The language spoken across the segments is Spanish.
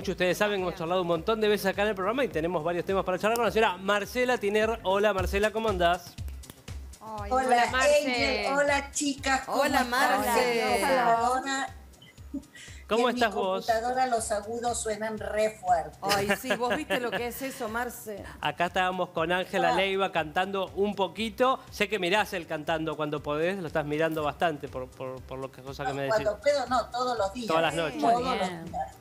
Muchos ustedes saben, hemos charlado un montón de veces acá en el programa y tenemos varios temas para charlar con la señora Marcela Tiner. Hola Marcela, ¿cómo andás? Ay, Hola, Marce. Angel, hola chicas, ¿cómo Hola, están? Marce. ¿Cómo en estás mi vos? computadora los agudos suenan re fuerte. Ay, sí, vos viste lo que es eso, Marce. Acá estábamos con Ángela Leiva cantando un poquito. Sé que mirás el cantando cuando podés, lo estás mirando bastante por lo que cosa que me decís. Cuando puedo, no, todos los días. Todas las noches. Todos Muy los bien. días.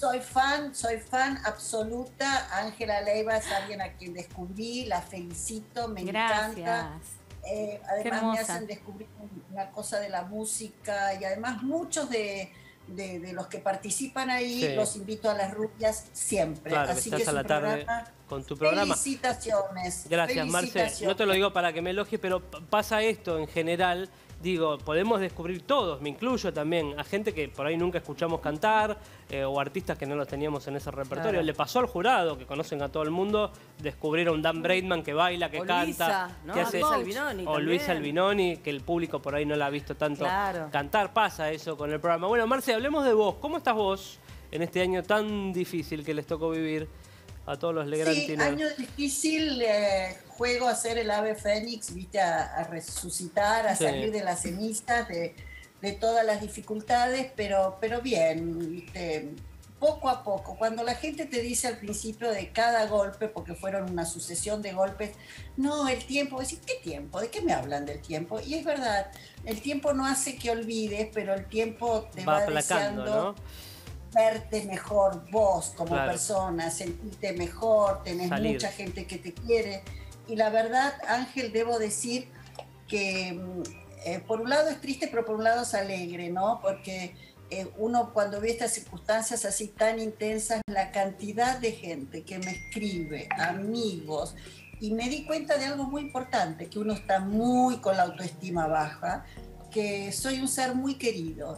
Soy fan absoluta. Ángela Leiva es alguien a quien descubrí, la felicito, me encanta. Además me hacen descubrir una cosa de la música y además muchos de los que participan ahí, Sí. los invito a las rubias siempre. Claro, Así que que estás es a un la tarde programa. con tu programa. Felicitaciones. Gracias, Marce. No te lo digo para que me elogies, pero pasa esto en general. Digo, podemos descubrir todos, me incluyo también, a gente que por ahí nunca escuchamos cantar o artistas que no los teníamos en ese repertorio. Claro. Le pasó al jurado, que conocen a todo el mundo, descubrir a un Dan Braidman que baila, que O canta. Luisa, ¿no? Que hace, Luisa Albinoni o también. Luisa Albinoni, que el público por ahí no la ha visto tanto Claro. cantar. Pasa eso con el programa. Bueno, Marce, hablemos de vos. ¿Cómo estás vos en este año tan difícil que les tocó vivir a todos los Legrand Sí, Tiner? año difícil, juego a ser el ave fénix, viste, a resucitar, a Sí. salir de las cenizas, de todas las dificultades, pero bien, viste, poco a poco. Cuando la gente te dice al principio de cada golpe, porque fueron una sucesión de golpes, no, el tiempo, decís, ¿qué tiempo? ¿De qué me hablan del tiempo? Y es verdad, el tiempo no hace que olvides, pero el tiempo te va aplacando, deseando, ¿no? verte mejor vos como Claro. persona, sentirte mejor, tenés Salir. mucha gente que te quiere. Y la verdad, Ángel, debo decir que por un lado es triste, pero por un lado es alegre, ¿no? Porque uno cuando ve estas circunstancias así tan intensas, la cantidad de gente que me escribe, amigos, y me di cuenta de algo muy importante, que uno está muy con la autoestima baja, que soy un ser muy querido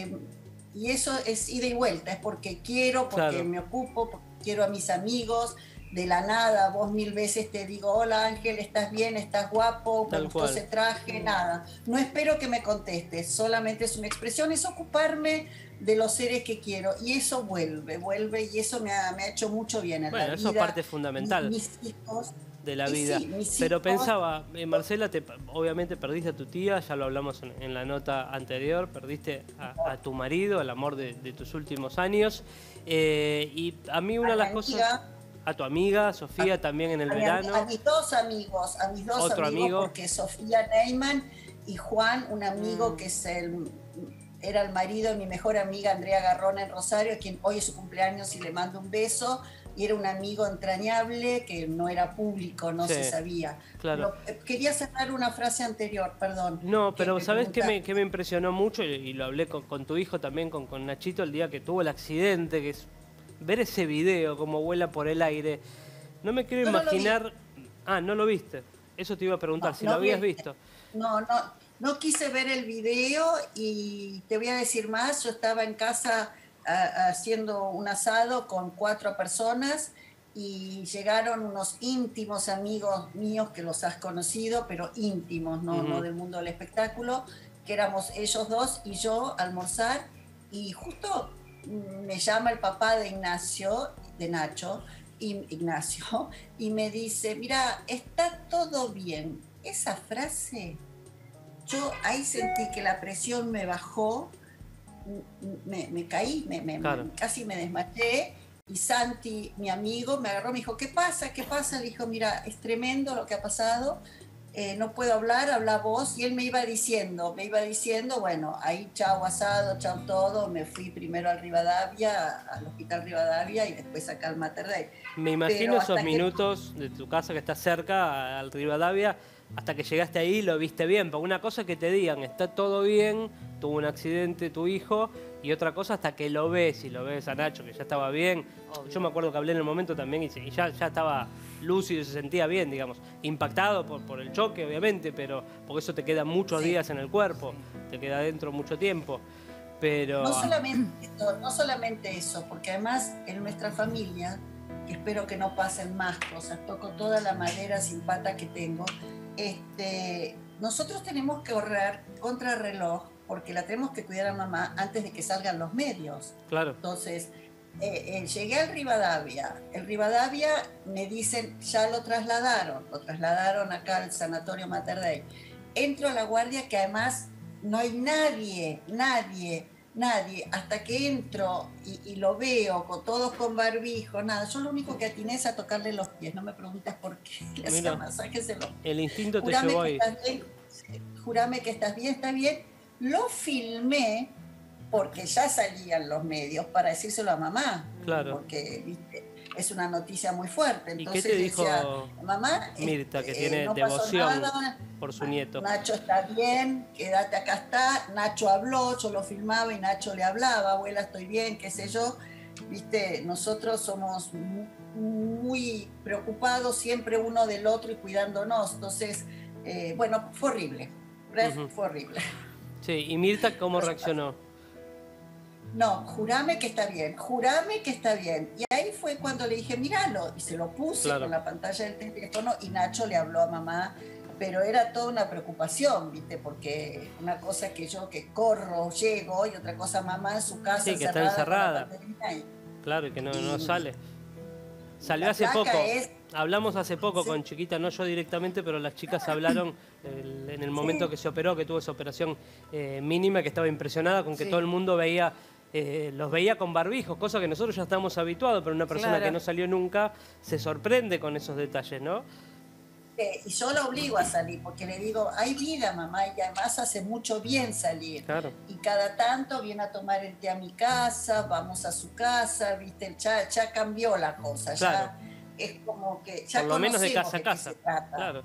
y eso es ida y vuelta, es porque quiero, porque Claro. me ocupo, porque quiero a mis amigos. De la nada, vos 1000 veces te digo, hola Ángel, ¿estás bien? ¿Estás guapo? Me Tal gustó cual. ese traje, nada. No espero que me contestes, solamente es una expresión, es ocuparme de los seres que quiero. Y eso vuelve, y eso me ha hecho mucho bien en la Bueno, vida. eso es parte fundamental Mis hijos, de la y vida. sí, mis Pero hijos- pensaba, Marcela, obviamente perdiste a tu tía, ya lo hablamos en la nota anterior, perdiste a tu marido, el amor de tus últimos años. Y a mí una de las cosas... A tu amiga, Sofía, también en el verano. A mis dos amigos, Otro amigo. porque Sofía Neyman y Juan, un amigo que era el marido de mi mejor amiga Andrea Garrón en Rosario, quien hoy es su cumpleaños y le mando un beso, y era un amigo entrañable que no era público, no Sí, se sabía. claro. Quería cerrar una frase anterior, perdón. No, pero ¿sabés qué preguntaste. me impresionó mucho? Y lo hablé con tu hijo también, con Nachito, el día que tuvo el accidente, que es ver ese video, cómo vuela por el aire. No me quiero Yo no lo imaginar... Ah, ¿no lo viste? Eso te iba a preguntar, si lo habías visto. No quise ver el video y te voy a decir más, yo estaba en casa haciendo un asado con 4 personas y llegaron unos íntimos amigos míos que los has conocido, pero íntimos, no del mundo del espectáculo, que éramos ellos dos y yo a almorzar y justo me llama el papá de Nacho, Ignacio, y me dice, mira, está todo bien. Esa frase, yo ahí sentí que la presión me bajó, me caí, Claro. casi me desmayé, y Santi, mi amigo, me agarró, me dijo, ¿qué pasa? ¿Qué pasa? Le dijo, mira, es tremendo lo que ha pasado, no puedo hablar, habla vos, y él me iba diciendo, bueno, ahí chao asado, chao todo, me fui primero al hospital Rivadavia, y después acá al Mater Dei. Me imagino Pero hasta esos que- minutos de tu casa que está cerca al Rivadavia, hasta que llegaste ahí lo viste bien. Porque una cosa es que te digan, está todo bien, tuvo un accidente tu hijo, y otra cosa hasta que lo ves, y lo ves a Nacho, que ya estaba bien. Obvio. Yo me acuerdo que hablé en el momento también y ya estaba lúcido y se sentía bien, digamos. Impactado por el choque, obviamente, pero porque eso te queda muchos Sí. días en el cuerpo, te queda adentro mucho tiempo. Pero... No solamente eso, porque además en nuestra familia, que espero que no pasen más cosas, toco toda la madera sin pata que tengo, nosotros tenemos que ahorrar contrarreloj porque la tenemos que cuidar a mamá antes de que salgan los medios. Claro. Entonces, llegué al Rivadavia. El Rivadavia me dicen, ya lo trasladaron acá al Sanatorio Mater Dei. Entro a la guardia, que además no hay nadie, hasta que entro y lo veo, todos con barbijo, nada. Yo lo único que atiné es a tocarle los pies, no me preguntes por qué, le hacía masajes en los pies. El instinto te llevó ahí. Jurame que estás bien, está bien. Lo filmé porque ya salían los medios para decírselo a mamá. Claro. Porque, viste, es una noticia muy fuerte. Entonces, ¿y qué te dijo decía, mamá, Mirta, que tiene no devoción nada, por su nieto? Nacho está bien, quédate acá está. Nacho habló, yo lo filmaba y Nacho le hablaba, abuela, estoy bien, qué sé yo. Viste, nosotros somos muy preocupados siempre uno del otro y cuidándonos. Entonces, bueno, fue horrible. Fue horrible. Sí, ¿y Mirta cómo reaccionó? No, jurame que está bien, jurame que está bien. Y ahí fue cuando le dije, míralo, y se lo puse con la pantalla del teléfono y Nacho le habló a mamá, pero era toda una preocupación, ¿viste? Porque una cosa es que yo que corro, llego, y otra cosa mamá en su casa, sí, que está encerrada. Y, claro, y que no sale. Salió hace poco. Hablamos hace poco con Chiquita, no yo directamente, pero las chicas hablaron en el momento que se operó, que tuvo esa operación mínima, que estaba impresionada con que todo el mundo veía, los veía con barbijos, cosa que nosotros ya estamos habituados, pero una persona que no salió nunca se sorprende con esos detalles, ¿no? Y yo la obligo a salir, porque le digo, hay vida, mamá, y además hace mucho bien salir. Claro. Y cada tanto viene a tomar el té a mi casa, vamos a su casa, ¿viste? Ya cambió la cosa, claro. Ya es como que ya por lo menos de casa a casa. Claro.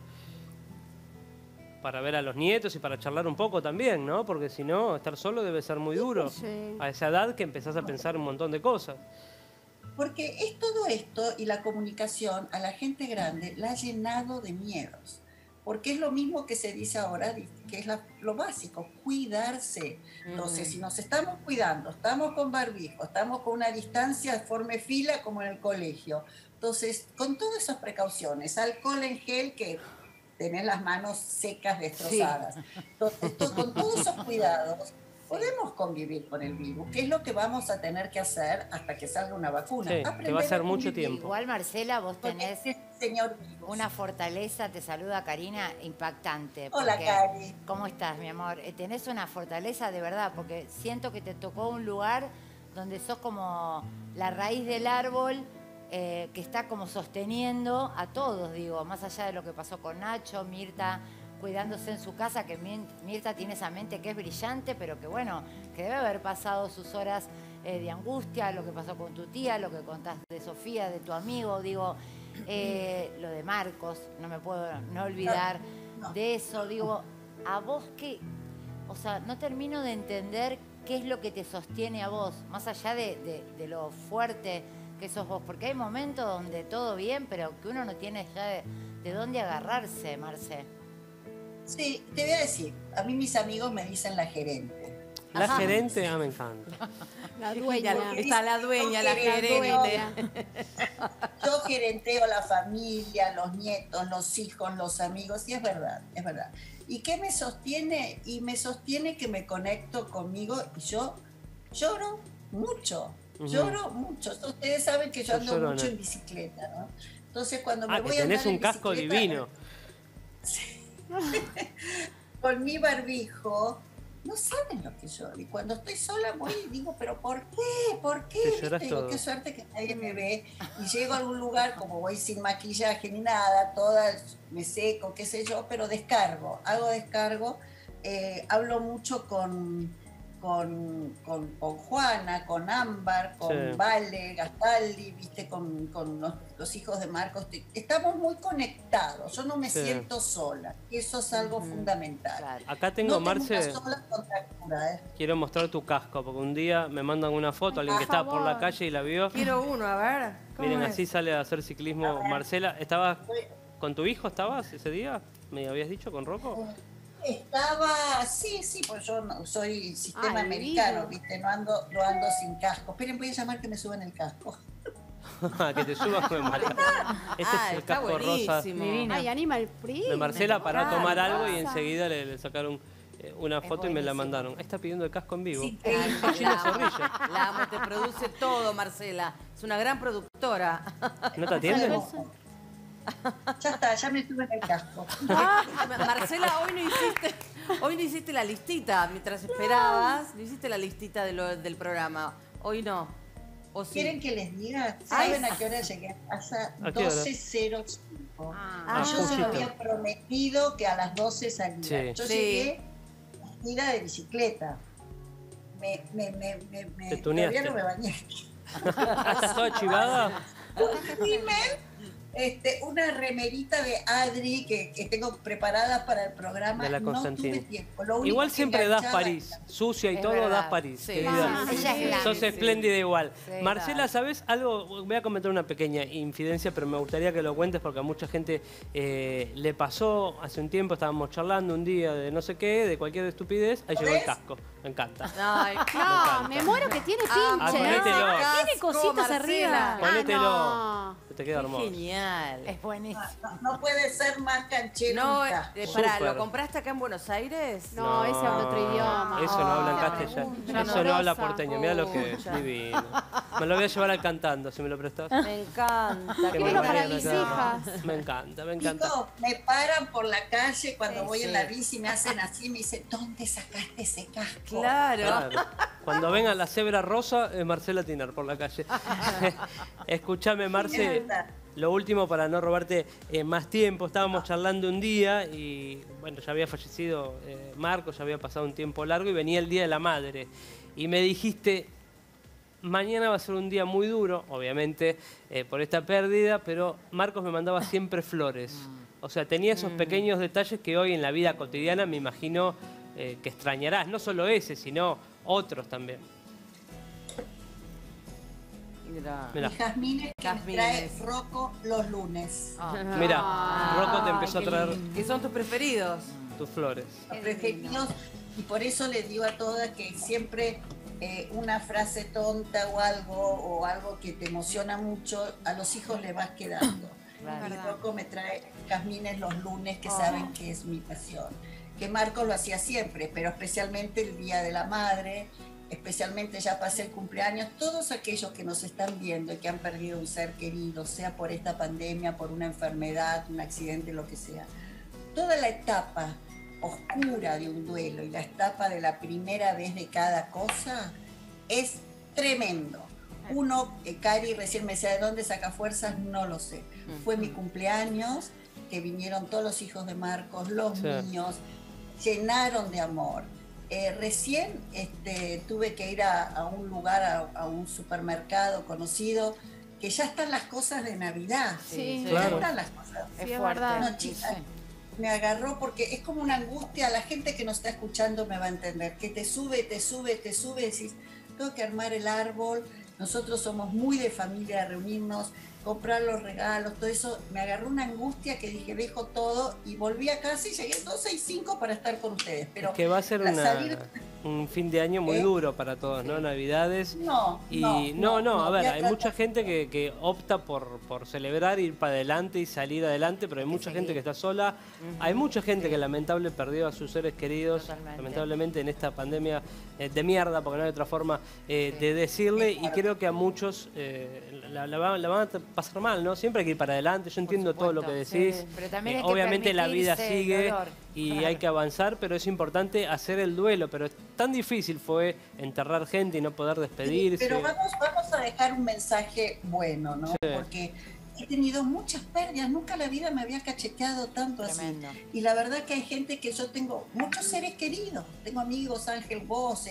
Para ver a los nietos y para charlar un poco también, ¿no? Porque si no, estar solo debe ser muy duro. Sí. A esa edad que empezás a pensar un montón de cosas. Porque es todo esto y la comunicación a la gente grande la ha llenado de miedos. Porque es lo mismo que se dice ahora, que es lo básico, cuidarse. Entonces, si nos estamos cuidando, estamos con barbijo, estamos con una distancia, forme fila como en el colegio. Entonces, con todas esas precauciones, alcohol en gel, que tenés las manos secas, destrozadas. Sí. Entonces, con todos esos cuidados, podemos convivir con el virus, que es lo que vamos a tener que hacer hasta que salga una vacuna. Sí, que va a ser mucho tiempo. Igual, Marcela, vos tenés una fortaleza, te saluda Karina, impactante. Hola, Cari. ¿Cómo estás, mi amor? Tenés una fortaleza de verdad, porque siento que te tocó un lugar donde sos como la raíz del árbol que está como sosteniendo a todos, digo, más allá de lo que pasó con Nacho, Mirta, cuidándose en su casa, que Mirta tiene esa mente que es brillante, pero que bueno, que debe haber pasado sus horas de angustia, lo que pasó con tu tía, lo que contás de Sofía, de tu amigo, digo, lo de Marcos, no me puedo no olvidar de eso, digo, a vos qué, o sea, no termino de entender qué es lo que te sostiene a vos, más allá de lo fuerte que sos vos, porque hay momentos donde todo bien, pero que uno no tiene ya de dónde agarrarse, Marce. Sí, te voy a decir, a mí mis amigos me dicen la gerente. La gerente, me encanta. La dueña, está la dueña, la gerente. Yo gerenteo la familia, los nietos, los hijos, los amigos, y es verdad, es verdad. ¿Y qué me sostiene? Y me sostiene que me conecto conmigo y yo lloro mucho. Lloro mucho. Ustedes saben que yo ando mucho en bicicleta, ¿no? Entonces cuando me voy a andar tenés un casco divino. Con mi barbijo, no saben lo que lloro. Y cuando estoy sola voy y digo, ¿pero por qué? ¿Por qué? Digo, qué suerte que nadie me ve. Y llego a algún lugar, como voy sin maquillaje ni nada, me seco, qué sé yo, pero descargo, hago descargo. Hablo mucho con Juana, con Ámbar, con Vale, Gastaldi, ¿viste? con los hijos de Marcos. Estamos muy conectados, yo no me siento sola, y eso es algo fundamental. Claro. Acá tengo, Marce, quiero mostrar tu casco, porque un día me mandan una foto, alguien que estaba por la calle y la vio. Quiero uno, a ver. Miren, así sale a hacer ciclismo Marcela. ¿Estabas con tu hijo, estabas ese día? ¿Me habías dicho, con Rocco? Estaba, sí, pues yo no, soy sistema americano, ¿viste? No ando sin casco. Esperen, voy a llamar que me suban el casco. Que te subas con Este es el casco rosa Ay, Animal Print. de Marcela para tomar algo y enseguida le sacaron una Es foto y me la buenísimo. mandaron. Ahí está pidiendo el casco en vivo. Sí, Gina Zorrilla. La amo, te produce todo, Marcela. Es una gran productora. ¿No te atienden? ya está, ya me tuve en el casco. Marcela, hoy no hiciste la listita mientras esperabas. No hiciste la listita del programa. Hoy no. ¿O sí? ¿Quieren que les diga? Ay. ¿Saben a qué hora llegué a casa? ¿A qué hora? 12:05. Ah, Yo se justito. lo había prometido que a las 12 salía. Sí. Yo Sí. llegué vestida de bicicleta. Te tuneaste. Todavía no me bañé. ¿Estás toda chivada? Un rímel, una remerita de Adri que tengo preparada para el programa. De la No Constantina. tuve tiempo. Lo único Igual que siempre das enganchaba París. era- Sucia y Es todo, verdad. das París, Sí. querida. Ella es Sos grande. espléndida igual. Sí, Marcela, claro. ¿sabes algo? Voy a comentar una pequeña infidencia, pero me gustaría que lo cuentes porque a mucha gente le pasó hace un tiempo, estábamos charlando un día de no sé qué, de cualquier estupidez, ahí llegó el ¿Ves? casco. Me encanta. Ay, No, me muero que tiene Ah, pinche. ponételo. Tiene cositas arriba. Ponételo. Ah, Te queda qué hermoso. genial. Es buenísimo. No puede ser más canchero. No, un casco. pará, Súper. ¿lo compraste acá en Buenos Aires? no, ese habla otro idioma. Eso no habla en Ah, castellano. una Eso no habla amorosa. porteño. Mira lo que es. Pucha. Divino. Me lo voy a llevar al cantando, si me lo prestas. Me encanta. Que Quiero me para vayan mis acá. hijas. Me encanta, me encanta. Chicos, me paran por la calle cuando Sí, voy sí. en la bici, me hacen así, me dicen, ¿dónde sacaste ese casco? Claro. Claro. Cuando venga la cebra rosa, Marcela Tinar por la calle. Escúchame, Marce, lo último para no robarte más tiempo. Estábamos charlando un día y, bueno, ya había fallecido Marcos, ya había pasado un tiempo largo y venía el Día de la Madre. Y me dijiste, mañana va a ser un día muy duro, obviamente, por esta pérdida, pero Marcos me mandaba siempre flores. O sea, tenía esos pequeños detalles que hoy en la vida cotidiana me imagino que extrañarás. No solo ese, sino otros también. Mira. Mirá. Y jazmines que me Jazmines. trae Rocco los lunes. Mira, Rocco te empezó a qué traer lindo. ¿Qué son tus preferidos? tus flores. Los preferidos, y por eso les digo a todas que siempre una frase tonta o algo que te emociona mucho, a los hijos le vas quedando. Claro. Y Rocco me trae jazmines los lunes, que saben que es mi pasión. Que Marcos lo hacía siempre, pero especialmente el Día de la Madre, especialmente ya pasé el cumpleaños, todos aquellos que nos están viendo y que han perdido un ser querido, sea por esta pandemia, por una enfermedad, un accidente, lo que sea. Toda la etapa oscura de un duelo y la etapa de la primera vez de cada cosa es tremendo. Uno, Cari recién me decía, ¿de dónde saca fuerzas? No lo sé. Fue mi cumpleaños, que vinieron todos los hijos de Marcos, los Sí. niños, llenaron de amor. Recién tuve que ir a un lugar, a un supermercado conocido, que ya están las cosas de Navidad. Sí. Ya Claro. están las cosas. Sí, Es es fuerte. verdad. No, chicas, me agarró porque es como una angustia, la gente que nos está escuchando me va a entender, que te sube, decís, tengo que armar el árbol, nosotros somos muy de familia, reunirnos, comprar los regalos, todo eso, me agarró una angustia que dije, dejo todo y volví a casa y llegué 12:05 para estar con ustedes, pero Es que va a ser la salir- un fin de año muy duro para todos, ¿no? Navidades. No, Y no, a ver, voy a hay tratar- mucha gente que opta por celebrar, ir para adelante y salir adelante, pero hay mucha gente que está sola. Hay mucha gente que lamentablemente perdió a sus seres queridos, Totalmente. lamentablemente en esta pandemia de mierda, porque no hay otra forma de decirle, y creo que a muchos la van a pasar mal, ¿no? Siempre hay que ir para adelante, yo entiendo todo lo que supuesto, decís. sí, pero también hay que Obviamente la vida permitirse el sigue dolor. y Claro. hay que avanzar, pero es importante hacer el duelo, pero tan difícil fue enterrar gente y no poder despedirse. Pero vamos a dejar un mensaje bueno, ¿no? Sí. Porque he tenido muchas pérdidas, nunca la vida me había cacheteado tanto Tremendo. así. Y la verdad que hay gente que yo tengo muchos seres queridos, tengo amigos, Ángel Vos,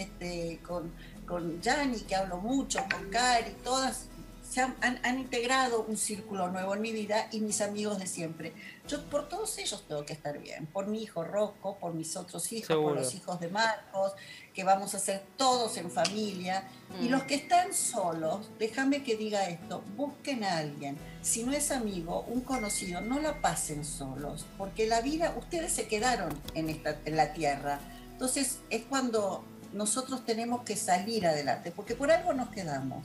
con Yanni, que hablo mucho, con Cari, todas han integrado un círculo nuevo en mi vida y mis amigos de siempre. Yo por todos ellos tengo que estar bien, por mi hijo Rocco, por mis otros hijos, Seguro. por los hijos de Marcos, que vamos a ser todos en familia. Y los que están solos, déjame que diga esto, busquen a alguien. Si no es amigo, un conocido, no la pasen solos, porque la vida, ustedes se quedaron en la tierra. Entonces es cuando nosotros tenemos que salir adelante, porque por algo nos quedamos.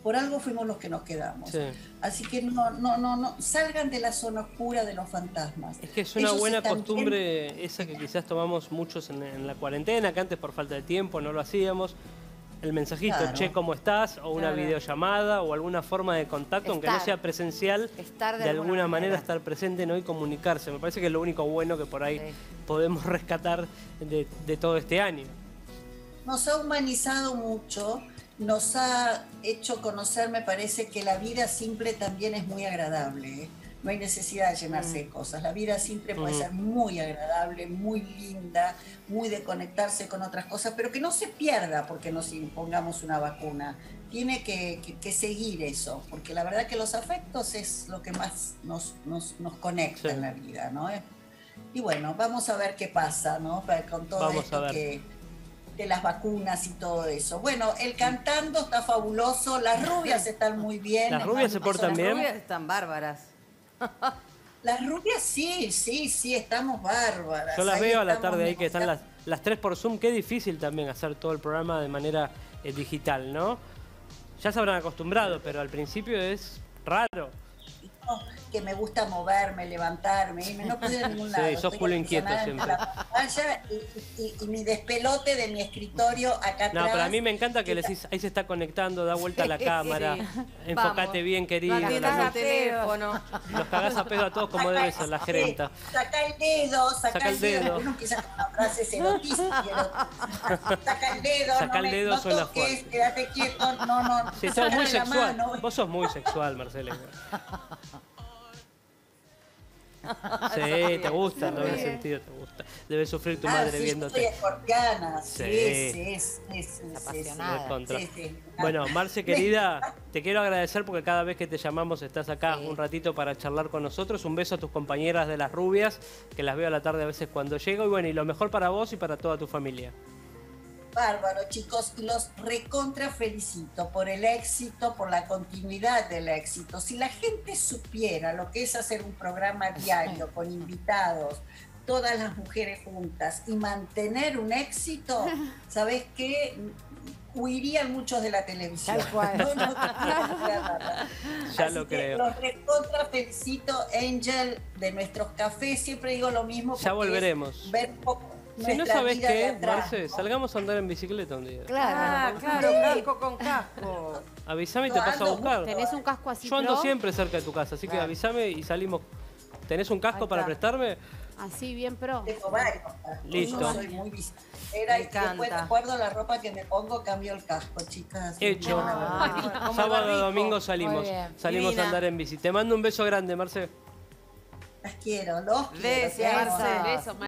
por algo fuimos los que nos quedamos. Sí. Así que no, salgan de la zona oscura de los fantasmas. Es que es una Ellos buena están costumbre bien. esa que quizás tomamos muchos en la cuarentena, que antes por falta de tiempo no lo hacíamos. El mensajito, Claro. che, ¿cómo estás? O una Claro. videollamada o alguna forma de contacto, aunque no Estar. sea presencial, Estar de alguna manera manera. estar presente, ¿no? Y comunicarse. Me parece que es lo único bueno que por ahí Sí. podemos rescatar de todo este año. Nos ha humanizado mucho, nos ha hecho conocer, me parece, que la vida simple también es muy agradable, ¿eh? No hay necesidad de llenarse de cosas. La vida simple puede ser muy agradable, muy linda, muy de conectarse con otras cosas, pero que no se pierda porque nos impongamos una vacuna. Tiene que seguir eso, porque la verdad que los afectos es lo que más nos conecta Sí. en la vida, ¿no? Y bueno, vamos a ver qué pasa, ¿no? Con todo Vamos a esto ver. de las vacunas y todo eso. Bueno, el cantando está fabuloso, las rubias están muy bien. ¿Las rubias se portan Las bien? rubias están bárbaras. Las rubias sí, estamos bárbaras. Yo las Ahí veo a la estamos tarde ahí que están negociando. las tres por Zoom. Qué difícil también hacer todo el programa de manera digital, ¿no? Ya se habrán acostumbrado, pero al principio es raro. Que me gusta moverme, levantarme, irme, no puedo ir a ningún Sí, lado. sos Estoy culo inquieto aprisionada en siempre. la pantalla y mi despelote de mi escritorio acá No, atrás. pero a mí me encanta que le decís, ahí se está conectando, da vuelta a la cámara, enfocate Vamos. bien, querida. No atiendas el teléfono. Los cagás a pedo a todos como debe ser la gerenta. Saca el dedo, Saca el dedo. Uno empieza con las frases erotísticas. Saca el dedo, Saca el dedo, no suena toques, fuerte. quédate quieto, no. Sí, sos sácale muy la sexual. mano. Vos sos muy sexual, Marcela. Sí, te gusta, en el sentido te gusta. Debe sufrir tu madre sí, viéndote. Yo soy escorpiana, Sí. sí. Apasionada. Recontra. Sí. Bueno, Marce, querida, te quiero agradecer porque cada vez que te llamamos estás acá Sí. un ratito para charlar con nosotros. Un beso a tus compañeras de las rubias, que las veo a la tarde a veces cuando llego. Y bueno, y lo mejor para vos y para toda tu familia. Bárbaro, chicos, y los recontra felicito por el éxito, por la continuidad del éxito. Si la gente supiera lo que es hacer un programa diario con invitados, todas las mujeres juntas, y mantener un éxito, ¿sabés qué? Huirían muchos de la televisión. Tal cual. No, nada. Ya Así lo que creo. Los recontra felicito, Angel, de nuestros cafés. Siempre digo lo mismo. Ya porque es volveremos. ver un poco Si no nuestra sabés vida de qué, atrás, Marce, ¿no? salgamos a andar en bicicleta un día. Claro. Claro, casco con casco. Avísame y te paso a buscar. ¿Tenés un casco así Yo ando pro? siempre cerca de tu casa, así que Claro. avísame y salimos. ¿Tenés un casco Ahí para está. prestarme? Así bien pro. Tengo varios. Listo. Yo soy muy biciclera Me y después de encanta. acuerdo la ropa que me pongo, cambio el casco, chicas. Hecho. Como Sábado barbijo. o domingo salimos. Muy bien. Salimos Divina. a andar en bici. Te mando un beso grande, Marce. Las quiero, los quiero. Besos, te amo. Marce. Beso,